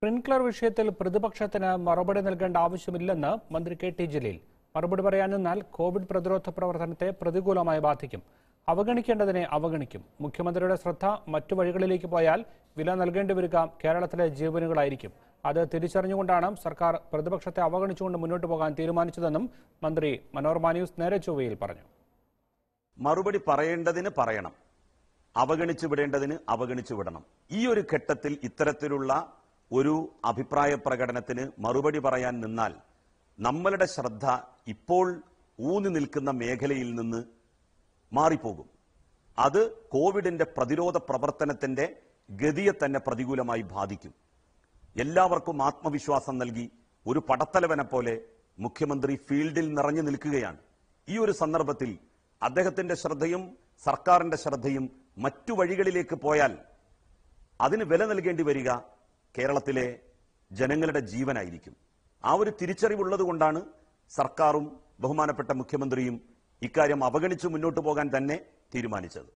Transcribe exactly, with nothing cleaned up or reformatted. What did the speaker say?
Sprinklr വിഷയത്തിൽ പ്രതിപക്ഷത്തിന് മറുപടി നൽകേണ്ട ആവശ്യമില്ലെന്ന് മന്ത്രി കെ ടി ജലീൽ. മറുപടി പറയാൻ നിന്നാൽ കോവിഡ് പ്രതിരോധ പ്രവർത്തനത്തെ പ്രതികൂലമായി ബാധിക്കും. അവഗണിക്കേണ്ടതിനെ അവഗണിക്കും. മുഖ്യമന്ത്രിയുടെ ശ്രദ്ധ മറ്റു വഴികളിലേക്ക് പോയാൽ വില നൽകേണ്ടി വരിക കേരളത്തിലെ ജീവനുകളായിരിക്കും. അത് തിരിച്ചറിഞ്ഞുകൊണ്ടാണ് സർക്കാർ പ്രതിപക്ഷത്തെ അവഗണിച്ചുകൊണ്ട് മുന്നോട്ട് പോകാൻ തീരുമാനിച്ചതെന്നും മന്ത്രി മനോരമ ന്യൂസ് നേരെ ചൊവ്വയിൽ പറഞ്ഞു. മറുപടി പറയേണ്ടതിന് പറയണം, അവഗണിച്ചു വിടേണ്ടതിന് അവഗണിച്ചു വിടണം. ഈ ഒരു ഘട്ടത്തിൽ ഇത്തരത്തിലുള്ള ഒരു അഭിപ്രായ പ്രകടനത്തിന് മറുപടി പറയാൻ നിന്നാൽ നമ്മളുടെ ശ്രദ്ധ ഇപ്പോൾ ഊന്നി നിൽക്കുന്ന മേഖലയിൽ നിന്ന് മാറിപ്പോകും. അത് കോവിഡിന്റെ പ്രതിരോധ പ്രവർത്തനത്തിന്റെ ഗതിയെ തന്നെ പ്രതികൂലമായി ബാധിക്കും. എല്ലാവർക്കും ആത്മവിശ്വാസം നൽകി ഒരു പടത്തലവനെ പോലെ മുഖ്യമന്ത്രി ഫീൽഡിൽ നിറഞ്ഞു നിൽക്കുകയാണ്. ഈ ഒരു സന്ദർഭത്തിൽ അദ്ദേഹത്തിന്റെ ശ്രദ്ധയും സർക്കാരിന്റെ ശ്രദ്ധയും മറ്റു വഴികളിലേക്ക് പോയാൽ അതിന് വില നൽകേണ്ടി വരിക കേരളത്തിലെ ജനങ്ങളുടെ ജീവനായിരിക്കും. ആ ഒരു തിരിച്ചറിവുള്ളത് കൊണ്ടാണ് സർക്കാരും ബഹുമാനപ്പെട്ട മുഖ്യമന്ത്രിയും ഇക്കാര്യം അവഗണിച്ചു മുന്നോട്ട് പോകാൻ തന്നെ തീരുമാനിച്ചത്.